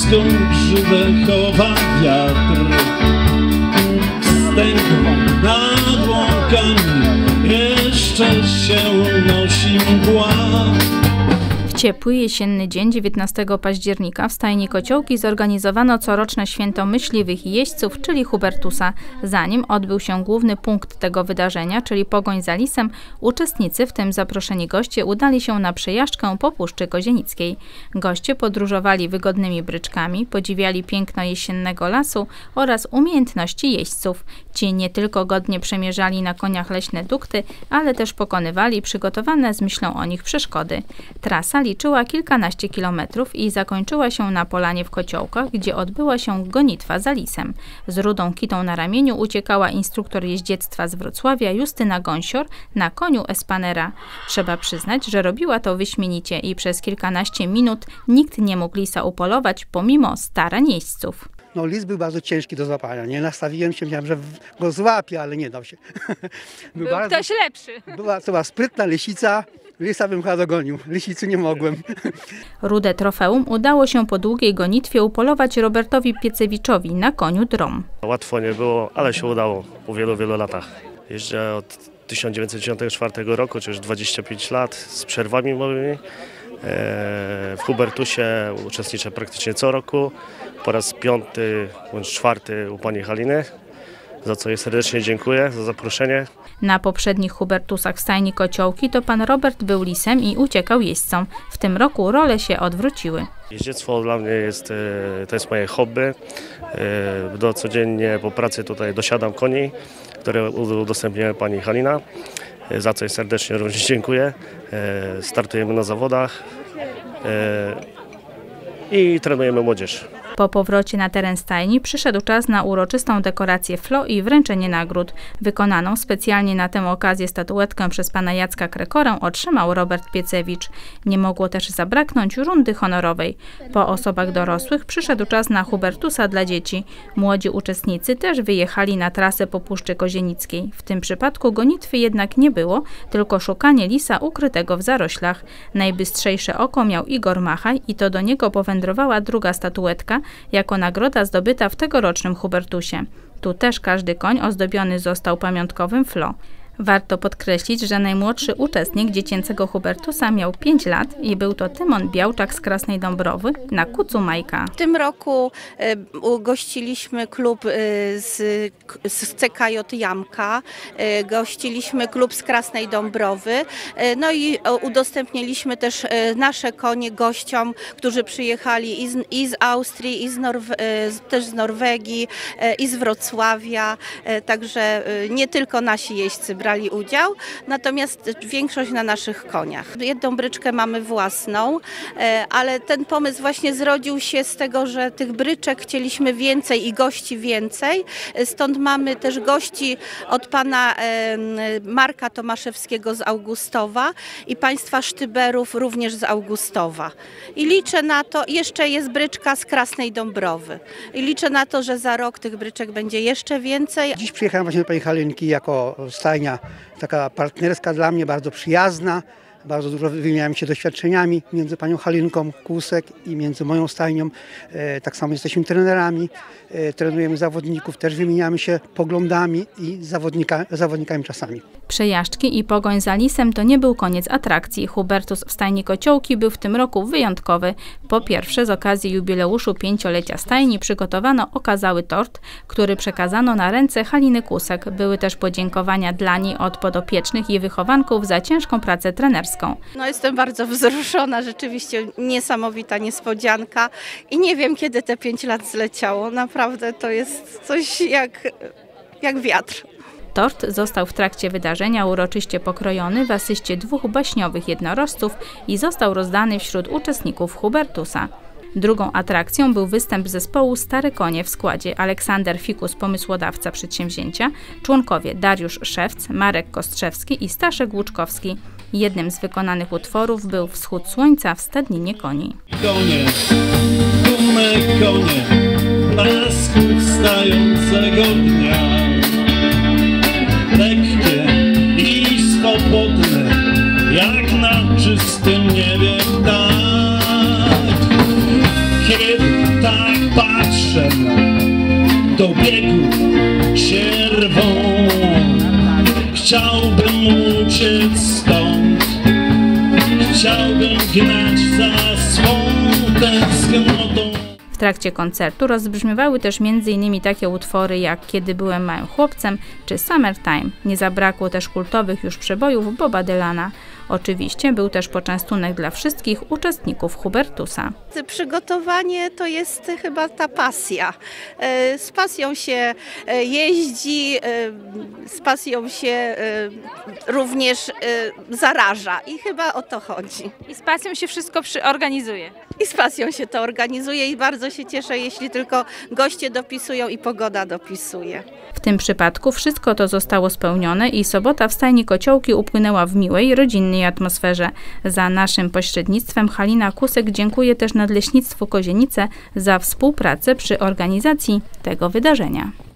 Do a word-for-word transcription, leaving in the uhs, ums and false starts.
ludzką grzywę chowa wiatr. Wstęgą nad łąkami jeszcze się unosi mgła. W ciepły jesienny dzień dziewiętnastego października w stajni Kociołki zorganizowano coroczne święto myśliwych i jeźdźców, czyli Hubertusa. Zanim odbył się główny punkt tego wydarzenia, czyli pogoń za lisem, uczestnicy, w tym zaproszeni goście, udali się na przejażdżkę po Puszczy Kozienickiej. Goście podróżowali wygodnymi bryczkami, podziwiali piękno jesiennego lasu oraz umiejętności jeźdźców. Ci nie tylko godnie przemierzali na koniach leśne dukty, ale też pokonywali przygotowane z myślą o nich przeszkody. Trasa liczyła kilkanaście kilometrów i zakończyła się na polanie w Kociołkach, gdzie odbyła się gonitwa za lisem. Z rudą kitą na ramieniu uciekała instruktor jeździectwa z Wrocławia Justyna Gąsior na koniu Espanera. Trzeba przyznać, że robiła to wyśmienicie i przez kilkanaście minut nikt nie mógł lisa upolować pomimo starań jeźdźców. No, lis był bardzo ciężki do złapania. Nie nastawiłem się, myślałem, że go złapię, ale nie dał się. Był, był bardzo, ktoś lepszy. Była, to była sprytna lisica. Lisa bym chyba dogonił. Lisicy nie mogłem. Rude trofeum udało się po długiej gonitwie upolować Robertowi Piecewiczowi na koniu Drom. Łatwo nie było, ale się udało po wielu, wielu latach. Jeżdżę od tysiąc dziewięćset dziewięćdziesiątego czwartego roku, czyli już dwadzieścia pięć lat, z przerwami małymi. W Hubertusie uczestniczę praktycznie co roku. Po raz piąty bądź czwarty u pani Haliny, za co jej serdecznie dziękuję za zaproszenie. Na poprzednich Hubertusach w stajni Kociołki to pan Robert był lisem i uciekał jeźdźcom. W tym roku role się odwróciły. Jeździectwo dla mnie jest, to jest moje hobby. Do codziennie po pracy tutaj dosiadam koni, które udostępniła pani Halina, za co jej serdecznie również dziękuję. Startujemy na zawodach i trenujemy młodzież. Po powrocie na teren stajni przyszedł czas na uroczystą dekorację flo i wręczenie nagród. Wykonaną specjalnie na tę okazję statuetkę przez pana Jacka Krekorę otrzymał Robert Piecewicz. Nie mogło też zabraknąć rundy honorowej. Po osobach dorosłych przyszedł czas na Hubertusa dla dzieci. Młodzi uczestnicy też wyjechali na trasę po Puszczy Kozienickiej. W tym przypadku gonitwy jednak nie było, tylko szukanie lisa ukrytego w zaroślach. Najbystrzejsze oko miał Igor Machaj i to do niego powędrowała druga statuetka, jako nagroda zdobyta w tegorocznym Hubertusie. Tu też każdy koń ozdobiony został pamiątkowym flo. Warto podkreślić, że najmłodszy uczestnik dziecięcego Hubertusa miał pięć lat i był to Tymon Białczak z Krasnej Dąbrowy na kucu Majka. W tym roku gościliśmy klub z, z C K J Jamka, gościliśmy klub z Krasnej Dąbrowy, no i udostępniliśmy też nasze konie gościom, którzy przyjechali i z, i z Austrii, i z Norwe też z Norwegii, i z Wrocławia, także nie tylko nasi jeźdźcy brali brali udział, natomiast większość na naszych koniach. Jedną bryczkę mamy własną, ale ten pomysł właśnie zrodził się z tego, że tych bryczek chcieliśmy więcej i gości więcej. Stąd mamy też gości od pana Marka Tomaszewskiego z Augustowa i państwa Sztyberów również z Augustowa. I liczę na to, jeszcze jest bryczka z Krasnej Dąbrowy. I liczę na to, że za rok tych bryczek będzie jeszcze więcej. Dziś przyjechałem właśnie do pani Halinki jako stajnia taka partnerska dla mnie, bardzo przyjazna. Bardzo dużo wymieniałem się doświadczeniami między panią Halinką Kłusek i między moją stajnią. E, tak samo jesteśmy trenerami, e, trenujemy zawodników, też wymieniamy się poglądami i zawodnika, zawodnikami czasami. Przejażdżki i pogoń za lisem to nie był koniec atrakcji. Hubertus w stajni Kociołki był w tym roku wyjątkowy. Po pierwsze, z okazji jubileuszu pięciolecia stajni przygotowano okazały tort, który przekazano na ręce Haliny Kłusek. Były też podziękowania dla niej od podopiecznych i wychowanków za ciężką pracę trenerską. No, jestem bardzo wzruszona, rzeczywiście niesamowita niespodzianka i nie wiem, kiedy te pięć lat zleciało. Naprawdę to jest coś jak, jak wiatr. Tort został w trakcie wydarzenia uroczyście pokrojony w asyście dwóch baśniowych jednorożców i został rozdany wśród uczestników Hubertusa. Drugą atrakcją był występ zespołu Stare Konie w składzie Aleksander Fikus, pomysłodawca przedsięwzięcia, członkowie Dariusz Szewc, Marek Kostrzewski i Staszek Łuczkowski. Jednym z wykonanych utworów był Wschód Słońca w stadninie koni. Konie, dume konie, na schód wstającego dnia, lekkie i swobodne, jak na czystym niebie ptak. Kiedy tak zaproszenia do biegu się rwą. Chciałbym uciec stąd, chciałbym gnać za swą tęsknotą. W trakcie koncertu rozbrzmiewały też między innymi takie utwory jak Kiedy byłem małym chłopcem czy Summertime. Nie zabrakło też kultowych już przebojów Boba Dylana. Oczywiście był też poczęstunek dla wszystkich uczestników Hubertusa. Przygotowanie to jest chyba ta pasja. Z pasją się jeździ, z pasją się również zaraża i chyba o to chodzi. I z pasją się wszystko organizuje. I z pasją się to organizuje i bardzo się cieszę, jeśli tylko goście dopisują i pogoda dopisuje. W tym przypadku wszystko to zostało spełnione i sobota w stajni Kociołki upłynęła w miłej, rodzinnej atmosferze. Za naszym pośrednictwem Halina Kusek dziękuję też Nadleśnictwu Kozienice za współpracę przy organizacji tego wydarzenia.